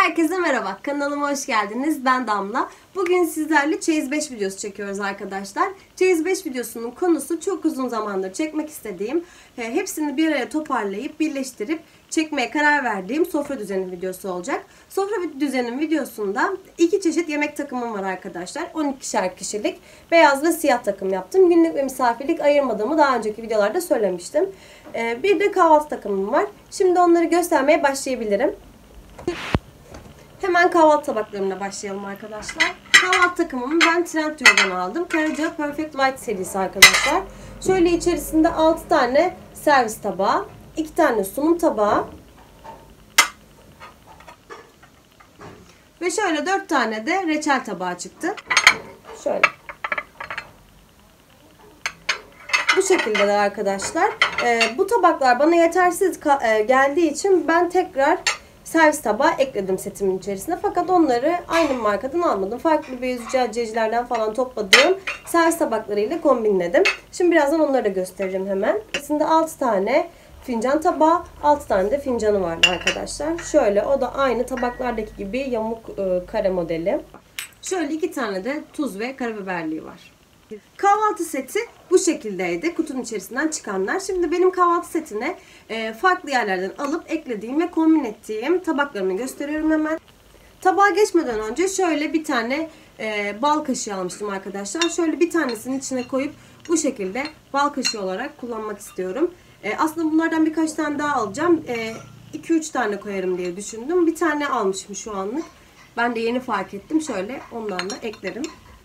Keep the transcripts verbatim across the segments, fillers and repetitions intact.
Herkese merhaba, kanalıma hoş geldiniz. Ben Damla. Bugün sizlerle Çeyiz beş videosu çekiyoruz arkadaşlar. Çeyiz beş videosunun konusu çok uzun zamandır çekmek istediğim, hepsini bir araya toparlayıp birleştirip çekmeye karar verdiğim sofra düzeni videosu olacak. Sofra düzenin videosunda iki çeşit yemek takımım var arkadaşlar. on ikişer kişilik beyaz ve siyah takım yaptım. Günlük ve misafirlik ayırmadığımı daha önceki videolarda söylemiştim. Bir de kahvaltı takımım var. Şimdi onları göstermeye başlayabilirim. Hemen kahvaltı tabaklarımla başlayalım arkadaşlar. Kahvaltı takımımı ben Trendyol'dan aldım. Karaca Perfect White serisi arkadaşlar. Şöyle içerisinde altı tane servis tabağı, iki tane sunum tabağı ve şöyle dört tane de reçel tabağı çıktı. Şöyle. Bu şekilde de arkadaşlar. Ee, bu tabaklar bana yetersiz geldiği için ben tekrar servis tabağı ekledim setimin içerisine. Fakat onları aynı markadan almadım. Farklı bir züccaciyecilerden falan topladığım servis tabaklarıyla kombinledim. Şimdi birazdan onları da göstereceğim hemen. İçinde altı tane fincan tabağı, altı tane de fincanı vardı arkadaşlar. Şöyle, o da aynı tabaklardaki gibi yamuk e, kare modeli. Şöyle iki tane de tuz ve karabiberliği var. Kahvaltı seti bu şekildeydi. Kutunun içerisinden çıkanlar. Şimdi benim kahvaltı setine e, farklı yerlerden alıp eklediğim ve kombin ettiğim tabaklarını gösteriyorum hemen. Tabağa geçmeden önce şöyle bir tane e, bal kaşığı almıştım arkadaşlar. Şöyle bir tanesinin içine koyup bu şekilde bal kaşığı olarak kullanmak istiyorum. E, aslında bunlardan birkaç tane daha alacağım. iki üç tane koyarım diye düşündüm. Bir tane almışım şu anlık. Ben de yeni fark ettim. Şöyle ondan da eklerim.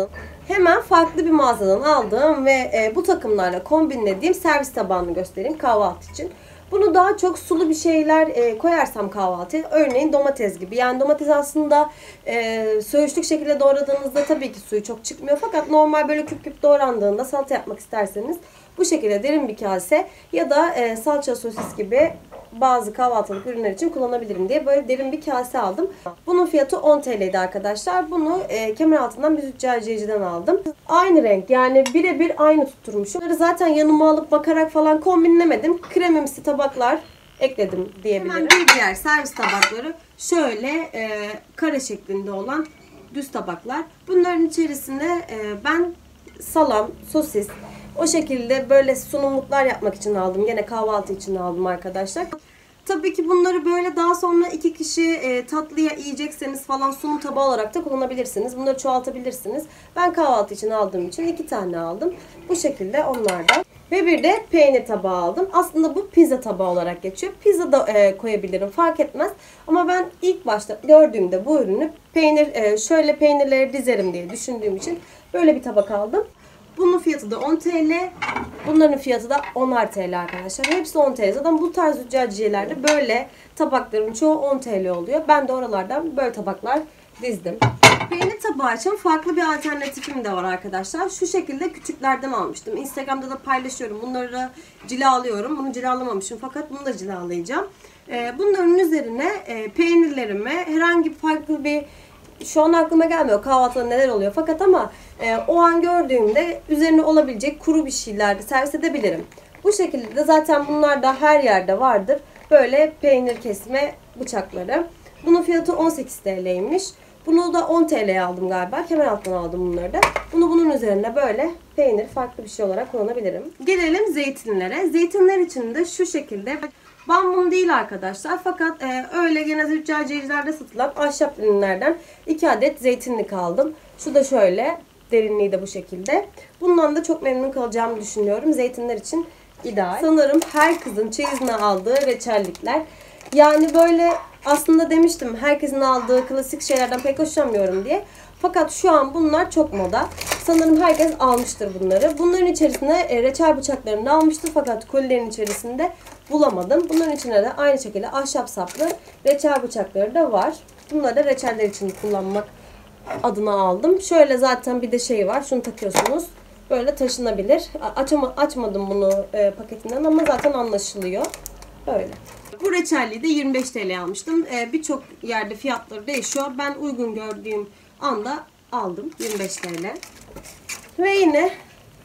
Hemen farklı bir mağazadan aldığım ve e, bu takımlarla kombinlediğim servis tabağını göstereyim kahvaltı için. Bunu daha çok sulu bir şeyler e, koyarsam kahvaltıya, örneğin domates gibi. Yani domates aslında e, söğüşlük şekilde doğradığınızda tabii ki suyu çok çıkmıyor. Fakat normal böyle küp küp doğrandığında salata yapmak isterseniz bu şekilde derin bir kase ya da e, salça sosis gibi bazı kahvaltılık ürünler için kullanabilirim diye böyle derin bir kase aldım. Bunun fiyatı on T L'ydi arkadaşlar. Bunu e, Kemeraltı'ndan bir züccaciyeciden aldım. Aynı renk, yani birebir aynı tutturmuşum. Bunları zaten yanıma alıp bakarak falan kombinlemedim. Kremimsi tabaklar ekledim diyebilirim. Hemen bir diğer servis tabakları şöyle e, kare şeklinde olan düz tabaklar. Bunların içerisinde e, ben salam, sosis, o şekilde böyle sunumluklar yapmak için aldım. Yine kahvaltı için aldım arkadaşlar. Tabii ki bunları böyle daha sonra iki kişi e, tatlıya yiyecekseniz falan sunum tabağı olarak da kullanabilirsiniz. Bunları çoğaltabilirsiniz. Ben kahvaltı için aldığım için iki tane aldım. Bu şekilde onlardan. Ve bir de peynir tabağı aldım. Aslında bu pizza tabağı olarak geçiyor. Pizza da e, koyabilirim, fark etmez. Ama ben ilk başta gördüğümde bu ürünü peynir e, şöyle peynirleri dizerim diye düşündüğüm için böyle bir tabak aldım. Bunun fiyatı da on T L. Bunların fiyatı da onar T L arkadaşlar. Hepsi on T L. Zaten bu tarz züccaciyelerde böyle tabakların çoğu on T L oluyor. Ben de oralardan böyle tabaklar dizdim. Peynir tabağı için farklı bir alternatifim de var arkadaşlar. Şu şekilde küçüklerden almıştım. Instagram'da da paylaşıyorum. Bunları cilalıyorum. Bunu cilalamamışım fakat bunu da cilalayacağım. Bunların üzerine peynirlerimi herhangi farklı bir, şu an aklıma gelmiyor kahvaltıda neler oluyor fakat ama e, o an gördüğümde üzerine olabilecek kuru bir şeyler de servis edebilirim. Bu şekilde de zaten bunlar da her yerde vardır. Böyle peynir kesme bıçakları. Bunun fiyatı on sekiz T L'ymiş. Bunu da on T L'ye aldım galiba. Kemeraltı'ndan aldım bunları da. Bunu bunun üzerine böyle peynir farklı bir şey olarak kullanabilirim. Gelelim zeytinlere. Zeytinler için de şu şekilde. Bambum değil arkadaşlar fakat e, öyle gene züccaciyecilerde satılan ahşap ürünlerden iki adet zeytinlik aldım. Şu da şöyle, derinliği de bu şekilde. Bundan da çok memnun kalacağımı düşünüyorum. Zeytinler için ideal. Sanırım her kızın çeyizine aldığı reçellikler. Yani böyle aslında demiştim herkesin aldığı klasik şeylerden pek hoşlanmıyorum diye. Fakat şu an bunlar çok moda. Sanırım herkes almıştır bunları. Bunların içerisine reçel bıçaklarını da almıştım fakat kolilerin içerisinde bulamadım. Bunların içine de aynı şekilde ahşap saplı reçel bıçakları da var. Bunları da reçeller için kullanmak adına aldım. Şöyle zaten bir de şey var. Şunu takıyorsunuz. Böyle taşınabilir. Açama, açmadım bunu e, paketinden ama zaten anlaşılıyor. Böyle. Bu reçelliği de yirmi beş T L almıştım. E, Birçok yerde fiyatları değişiyor. Ben uygun gördüğüm anda aldım. yirmi beş T L. Ve yine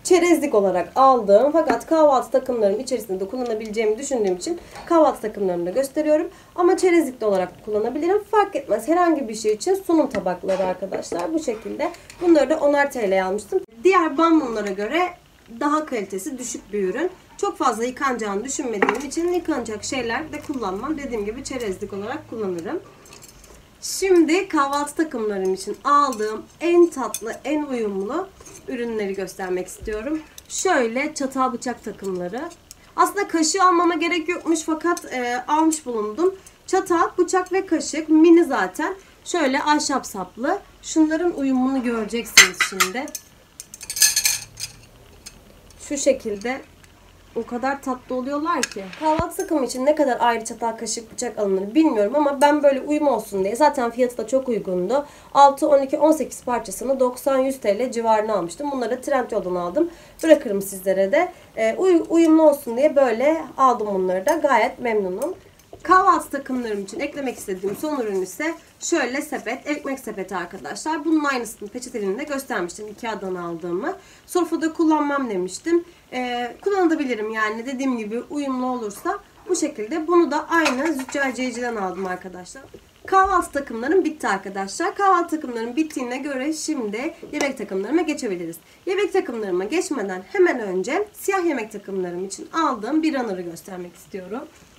çerezlik olarak aldığım fakat kahvaltı takımlarım içerisinde de kullanabileceğimi düşündüğüm için kahvaltı takımlarını da gösteriyorum. Ama çerezlikli olarak kullanabilirim. Fark etmez. Herhangi bir şey için sunum tabakları arkadaşlar. Bu şekilde. Bunları da onar T L'ye almıştım. Diğer bambunlara göre daha kalitesi düşük bir ürün. Çok fazla yıkanacağını düşünmediğim için yıkanacak şeyler de kullanmam. Dediğim gibi çerezlik olarak kullanırım. Şimdi kahvaltı takımlarım için aldığım en tatlı, en uyumlu ürünleri göstermek istiyorum. Şöyle çatal bıçak takımları. Aslında kaşığı almama gerek yokmuş fakat e, almış bulundum. Çatal, bıçak ve kaşık mini zaten. Şöyle ahşap saplı. Şunların uyumunu göreceksiniz şimdi. Şu şekilde. O kadar tatlı oluyorlar ki. Kahvaltı takımı için ne kadar ayrı çatal, kaşık, bıçak alınır bilmiyorum ama ben böyle uyum olsun diye. Zaten fiyatı da çok uygundu. altı, on iki, on sekiz parçasını doksan yüz T L civarına almıştım. Bunları Trendyol'dan aldım. Bırakırım sizlere de. Ee, uy uyumlu olsun diye böyle aldım bunları da. Gayet memnunum. Kahvaltı takımlarım için eklemek istediğim son ürün ise şöyle sepet, ekmek sepeti arkadaşlar. Bunun aynısını peçeteliğinde göstermiştim. Ikea'dan aldığımı. Sofrada kullanmam demiştim. Ee, kullanabilirim yani dediğim gibi uyumlu olursa bu şekilde. Bunu da aynı züccaciyeciden aldım arkadaşlar. Kahvaltı takımlarım bitti arkadaşlar. Kahvaltı takımlarım bittiğine göre şimdi yemek takımlarıma geçebiliriz. Yemek takımlarıma geçmeden hemen önce siyah yemek takımlarım için aldığım bir runner'ı göstermek istiyorum.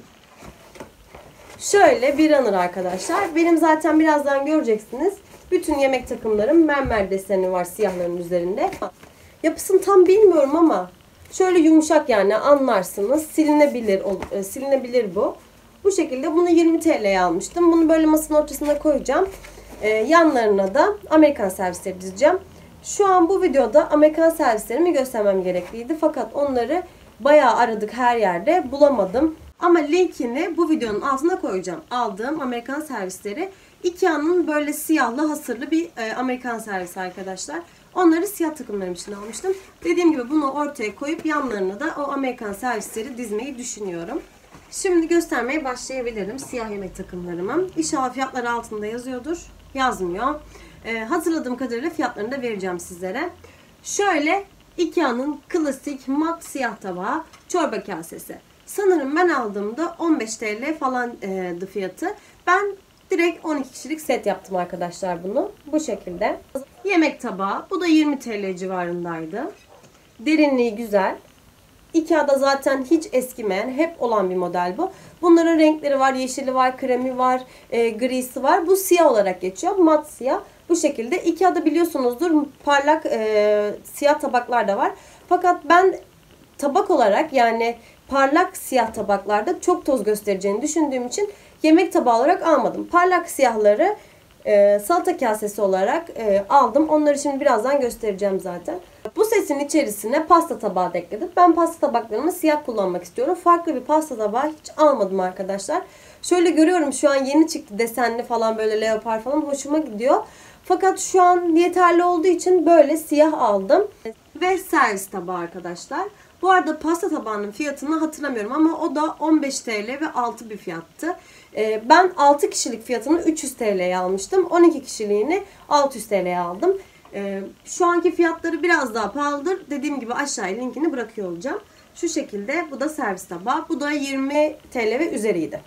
Şöyle bir runner arkadaşlar. Benim zaten birazdan göreceksiniz. Bütün yemek takımlarım mermer deseni var siyahların üzerinde. Yapısını tam bilmiyorum ama şöyle yumuşak yani anlarsınız. Silinebilir, silinebilir bu. Bu şekilde bunu yirmi T L'ye almıştım. Bunu böyle masanın ortasına koyacağım. Ee, yanlarına da Amerikan servisleri dizeceğim. Şu an bu videoda Amerikan servislerimi göstermem gerekliydi. Fakat onları bayağı aradık her yerde. Bulamadım. Ama linkini bu videonun altına koyacağım. Aldığım Amerikan servisleri. Ikea'nın böyle siyahlı hasırlı bir e, Amerikan servisi arkadaşlar. Onları siyah takımlarım için almıştım. Dediğim gibi bunu ortaya koyup yanlarına da o Amerikan servisleri dizmeyi düşünüyorum. Şimdi göstermeye başlayabilirim siyah yemek takımlarımı. İnşallah fiyatları altında yazıyordur. Yazmıyor. E, hatırladığım kadarıyla fiyatlarını da vereceğim sizlere. Şöyle Ikea'nın klasik mat siyah tabağı çorba kasesi. Sanırım ben aldığımda on beş T L falandı fiyatı. Ben direkt on iki kişilik set yaptım arkadaşlar bunu. Bu şekilde. Yemek tabağı. Bu da yirmi T L civarındaydı. Derinliği güzel. Ikea'da zaten hiç eskimeyen, hep olan bir model bu. Bunların renkleri var. Yeşili var, kremi var, e, grisi var. Bu siyah olarak geçiyor. Mat siyah. Bu şekilde. Ikea'da biliyorsunuzdur parlak e, siyah tabaklar da var. Fakat ben tabak olarak yani parlak siyah tabaklarda çok toz göstereceğini düşündüğüm için yemek tabağı olarak almadım. Parlak siyahları e, salata kasesi olarak e, aldım. Onları şimdi birazdan göstereceğim zaten. Bu setin içerisine pasta tabağı da ekledim. Ben pasta tabaklarımı siyah kullanmak istiyorum. Farklı bir pasta tabağı hiç almadım arkadaşlar. Şöyle görüyorum şu an yeni çıktı desenli falan böyle leopar falan hoşuma gidiyor. Fakat şu an yeterli olduğu için böyle siyah aldım. Ve servis tabağı arkadaşlar. Bu arada pasta tabağının fiyatını hatırlamıyorum ama o da on beş T L ve altı bir fiyattı. Ee, ben altı kişilik fiyatını üç yüz T L'ye almıştım. on iki kişiliğini altı yüz T L'ye aldım. Ee, şu anki fiyatları biraz daha pahalıdır. Dediğim gibi aşağıya linkini bırakıyor olacağım. Şu şekilde bu da servis tabağı. Bu da yirmi T L ve üzeriydi.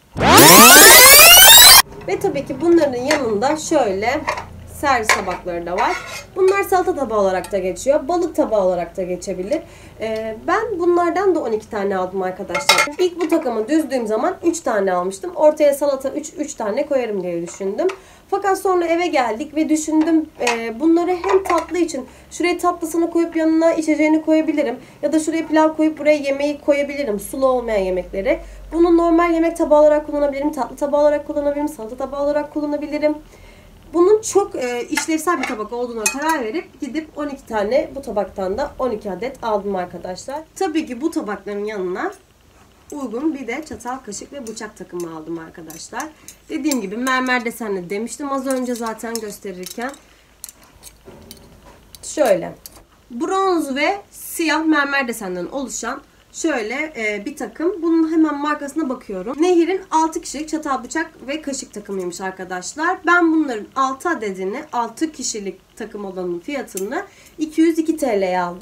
Ve tabii ki bunların yanında şöyle servis tabakları da var. Bunlar salata tabağı olarak da geçiyor. Balık tabağı olarak da geçebilir. Ee, ben bunlardan da on iki tane aldım arkadaşlar. İlk bu takımı düzdüğüm zaman üç tane almıştım. Ortaya salata üç tane koyarım diye düşündüm. Fakat sonra eve geldik ve düşündüm e, bunları hem tatlı için şuraya tatlısını koyup yanına içeceğini koyabilirim. Ya da şuraya pilav koyup buraya yemeği koyabilirim. Sulu olmayan yemekleri. Bunu normal yemek tabağı olarak kullanabilirim. Tatlı tabağı olarak kullanabilirim. Salata tabağı olarak kullanabilirim. Bunun çok e, işlevsel bir tabak olduğuna karar verip gidip on iki tane bu tabaktan da on iki adet aldım arkadaşlar. Tabii ki bu tabakların yanına uygun bir de çatal, kaşık ve bıçak takımı aldım arkadaşlar. Dediğim gibi mermer desenli demiştim az önce zaten gösterirken. Şöyle bronz ve siyah mermer desenden oluşan şöyle e, bir takım. Bunun hemen markasına bakıyorum. Nehir'in altı kişilik çatal, bıçak ve kaşık takımıymış arkadaşlar. Ben bunların altı adedini altı kişilik takım olanın fiyatını iki yüz iki T L'ye aldım.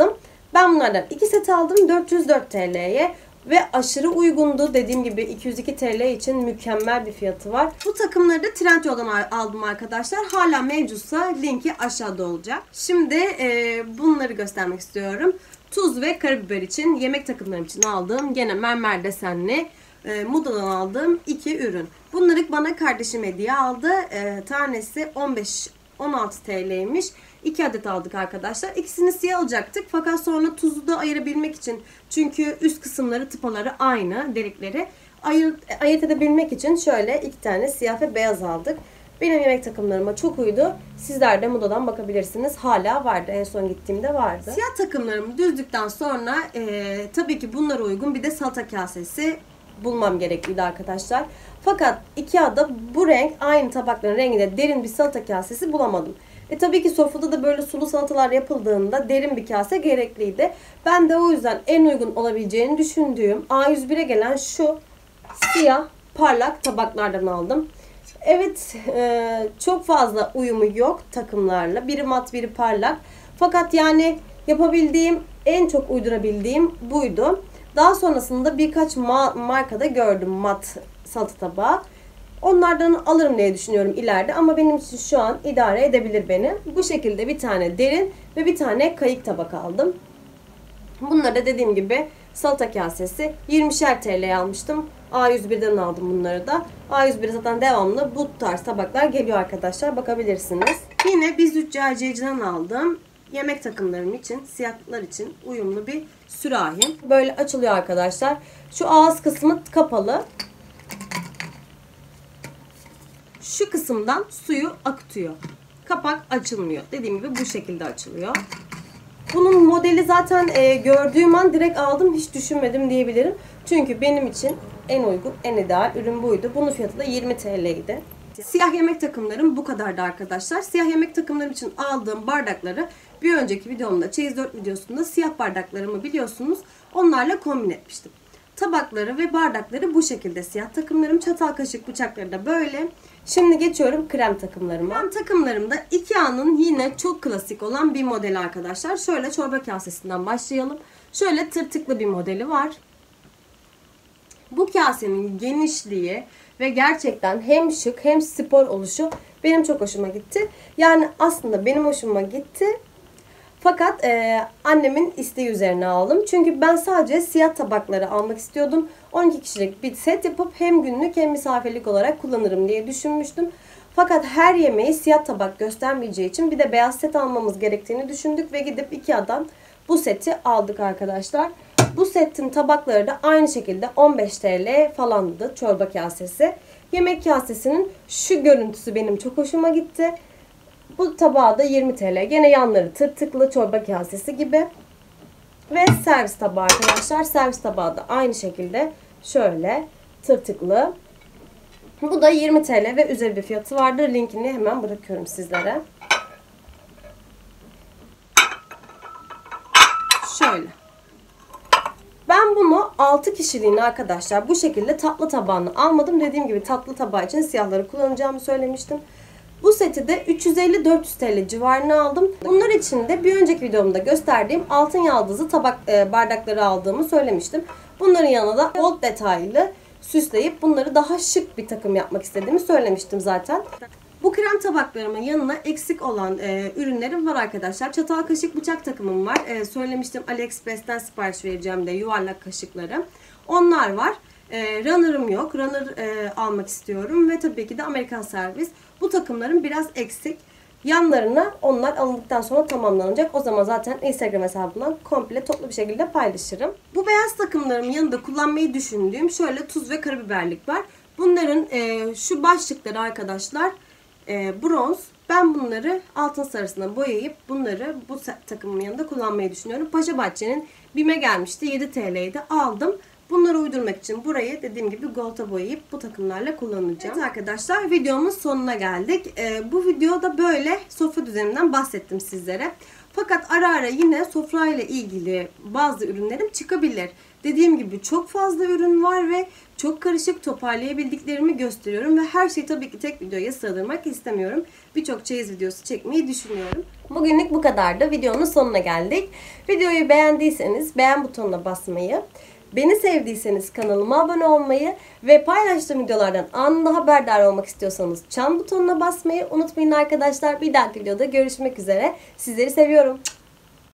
Ben bunlardan iki set aldım dört yüz dört T L'ye. Ve aşırı uygundu. Dediğim gibi iki yüz iki T L için mükemmel bir fiyatı var. Bu takımları da Trendyol'dan aldım arkadaşlar. Hala mevcutsa linki aşağıda olacak. Şimdi e, bunları göstermek istiyorum. Tuz ve karabiber için, yemek takımlarım için aldığım gene mermer desenli e, Moda'dan aldığım iki ürün. Bunları bana kardeşim hediye aldı. E, tanesi on beş on altı T L'ymiş. iki adet aldık arkadaşlar. İkisini siyah alacaktık. Fakat sonra tuzu da ayırabilmek için, çünkü üst kısımları tıpaları aynı delikleri, ayırt, ayırt edebilmek için şöyle iki tane siyah ve beyaz aldık. Benim yemek takımlarıma çok uydu. Sizler de Moda'dan bakabilirsiniz. Hala vardı. En son gittiğimde vardı. Siyah takımlarımı düzdükten sonra e, tabii ki bunlara uygun bir de salata kasesi bulmam gerekliydi arkadaşlar. Fakat Ikea'da bu renk, aynı tabakların renginde derin bir salata kasesi bulamadım. E tabii ki sofrada da böyle sulu salatalar yapıldığında derin bir kase gerekliydi. Ben de o yüzden en uygun olabileceğini düşündüğüm A yüz bire gelen şu siyah parlak tabaklardan aldım. Evet, e, çok fazla uyumu yok takımlarla. Biri mat, biri parlak. Fakat yani yapabildiğim, en çok uydurabildiğim buydu. Daha sonrasında birkaç ma markada gördüm mat salata tabağı. Onlardan alırım diye düşünüyorum ileride, ama benim için şu an idare edebilir beni. Bu şekilde bir tane derin ve bir tane kayık tabak aldım. Bunları da dediğim gibi salata kasesi yirmişer T L'ye almıştım. A yüz birden aldım bunları da. A yüz bir zaten devamlı bu tarz tabaklar geliyor arkadaşlar, bakabilirsiniz. Yine biz züccaciyeciden aldım. Yemek takımlarım için, siyahlar için uyumlu bir sürahi. Böyle açılıyor arkadaşlar. Şu ağız kısmı kapalı. Şu kısımdan suyu akıtıyor. Kapak açılmıyor. Dediğim gibi bu şekilde açılıyor. Bunun modeli zaten e, gördüğüm an direkt aldım. Hiç düşünmedim diyebilirim. Çünkü benim için en uygun, en ideal ürün buydu. Bunun fiyatı da yirmi T L'ydi. Siyah yemek takımlarım bu kadardı arkadaşlar. Siyah yemek takımlarım için aldığım bardakları bir önceki videomda, Çeyiz dört videosunda siyah bardaklarımı biliyorsunuz, onlarla kombin etmiştim. Tabakları ve bardakları bu şekilde siyah takımlarım. Çatal, kaşık, bıçakları da böyle. Şimdi geçiyorum krem takımlarıma. Krem takımlarımda Ikea'nın yine çok klasik olan bir modeli arkadaşlar. Şöyle çorba kasesinden başlayalım. Şöyle tırtıklı bir modeli var. Bu kasenin genişliği ve gerçekten hem şık hem spor oluşu benim çok hoşuma gitti. Yani aslında benim hoşuma gitti. Fakat e, annemin isteği üzerine aldım. Çünkü ben sadece siyah tabakları almak istiyordum. on iki kişilik bir set yapıp hem günlük hem misafirlik olarak kullanırım diye düşünmüştüm. Fakat her yemeği siyah tabak göstermeyeceği için bir de beyaz set almamız gerektiğini düşündük ve gidip Ikea'dan bu seti aldık arkadaşlar. Bu setin tabakları da aynı şekilde on beş T L falandı, çorba kasesi. Yemek kasesinin şu görüntüsü benim çok hoşuma gitti. Bu tabağı da yirmi T L. Gene yanları tırtıklı çorba kasesi gibi. Ve servis tabağı arkadaşlar. Servis tabağı da aynı şekilde şöyle tırtıklı. Bu da yirmi T L ve üzeri bir fiyatı vardır. Linkini hemen bırakıyorum sizlere. Şöyle. Ben bunu altı kişiliğine arkadaşlar bu şekilde tatlı tabağını almadım. Dediğim gibi tatlı tabağı için siyahları kullanacağımı söylemiştim. Bu seti de üç yüz elli dört yüz T L civarına aldım. Bunlar için de bir önceki videomda gösterdiğim altın yaldızlı tabak e, bardakları aldığımı söylemiştim. Bunların yanına da gold detaylı süsleyip bunları daha şık bir takım yapmak istediğimi söylemiştim zaten. Bu krem tabaklarımın yanına eksik olan e, ürünlerim var arkadaşlar. Çatal, kaşık, bıçak takımım var. E, söylemiştim AliExpress'ten sipariş vereceğim de yuvarlak kaşıkları. Onlar var. E, runner'ım yok. Runner e, almak istiyorum ve tabii ki de Amerikan servis. Bu takımlarım biraz eksik. Yanlarına onlar alındıktan sonra tamamlanacak. O zaman zaten Instagram hesabından komple toplu bir şekilde paylaşırım. Bu beyaz takımlarımın yanında kullanmayı düşündüğüm şöyle tuz ve karabiberlik var. Bunların e, şu başlıkları arkadaşlar e, bronz. Ben bunları altın sarısına boyayıp bunları bu takımın yanında kullanmayı düşünüyorum. Paşa Bahçe'nin BİM'e gelmişti. yedi T L'ydi. Aldım. Bunları uydurmak için burayı dediğim gibi gold'a boyayıp bu takımlarla kullanacağım. Evet arkadaşlar, videomun sonuna geldik. Ee, bu videoda böyle sofra düzeninden bahsettim sizlere. Fakat ara ara yine sofrayla ilgili bazı ürünlerim çıkabilir. Dediğim gibi çok fazla ürün var ve Çok karışık, toparlayabildiklerimi gösteriyorum ve her şeyi tabii ki tek videoya sığdırmak istemiyorum. Birçok çeyiz videosu çekmeyi düşünüyorum. Bugünlük bu kadardı. Videonun sonuna geldik. Videoyu beğendiyseniz beğen butonuna basmayı, beni sevdiyseniz kanalıma abone olmayı ve paylaştığım videolardan anında haberdar olmak istiyorsanız çan butonuna basmayı unutmayın arkadaşlar. Bir dahaki videoda görüşmek üzere. Sizleri seviyorum.